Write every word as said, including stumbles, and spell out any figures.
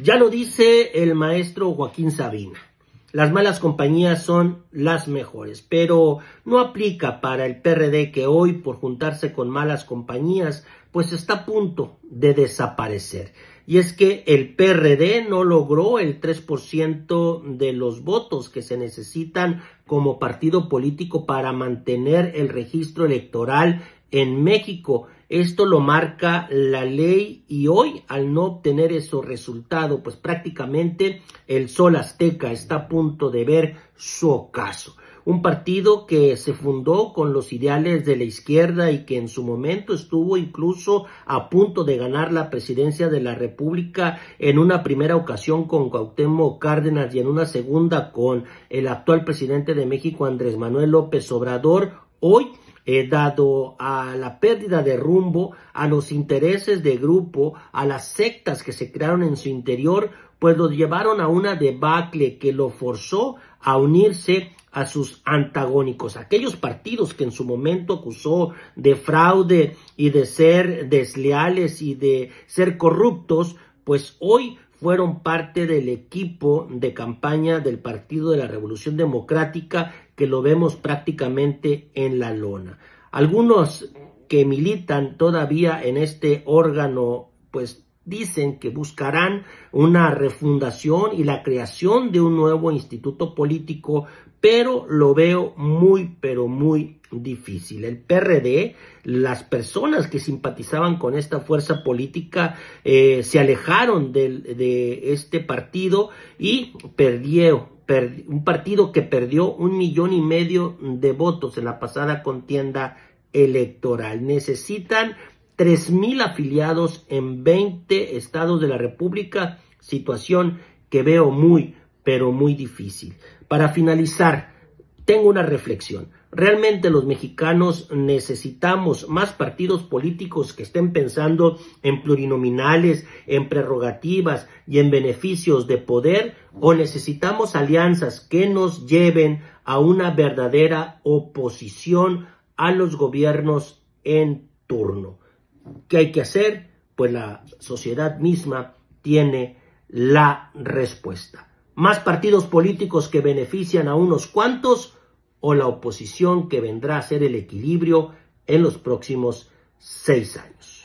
Ya lo dice el maestro Joaquín Sabina. Las malas compañías son las mejores, pero no aplica para el P R D, que hoy, por juntarse con malas compañías, pues está a punto de desaparecer. Y es que el P R D no logró el tres por ciento de los votos que se necesitan como partido político para mantener el registro electoral en México. Esto lo marca la ley y hoy, al no obtener ese resultado, pues prácticamente el Sol Azteca está a punto de ver su ocaso. Un partido que se fundó con los ideales de la izquierda y que en su momento estuvo incluso a punto de ganar la presidencia de la República en una primera ocasión con Cuauhtémoc Cárdenas y en una segunda con el actual presidente de México, Andrés Manuel López Obrador. Hoy, Eh, dado a la pérdida de rumbo, a los intereses de grupo, a las sectas que se crearon en su interior, pues los llevaron a una debacle que lo forzó a unirse a sus antagónicos. Aquellos partidos que en su momento acusó de fraude y de ser desleales y de ser corruptos, pues hoy fueron parte del equipo de campaña del Partido de la Revolución Democrática, que lo vemos prácticamente en la lona. Algunos que militan todavía en este órgano, pues dicen que buscarán una refundación y la creación de un nuevo instituto político, pero lo veo muy, pero muy difícil. El P R D, las personas que simpatizaban con esta fuerza política eh, se alejaron de, de este partido y perdió, per, un partido que perdió un millón y medio de votos en la pasada contienda electoral. Necesitan tres mil afiliados en veinte estados de la República, situación que veo muy, pero muy difícil. Para finalizar, tengo una reflexión. Realmente los mexicanos necesitamos más partidos políticos que estén pensando en plurinominales, en prerrogativas y en beneficios de poder, o necesitamos alianzas que nos lleven a una verdadera oposición a los gobiernos en turno. ¿Qué hay que hacer? Pues la sociedad misma tiene la respuesta. Más partidos políticos que benefician a unos cuantos, o la oposición que vendrá a ser el equilibrio en los próximos seis años.